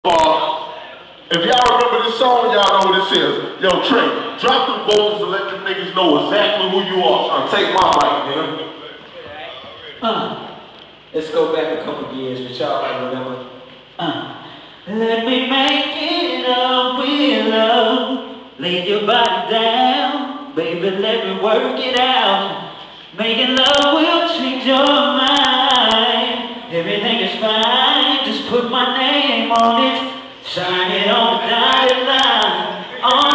If y'all remember this song, y'all know what this is. Yo, Trey, drop them vocals and let them niggas know exactly who you are. Take my mic, nigga. Let's go back a couple years, but y'all might remember. Let me make it up with love. Lay your body down, baby, let me work it out. Making love will change your mind. Everything is fine, just put my name on it. Sign it on the dotted line.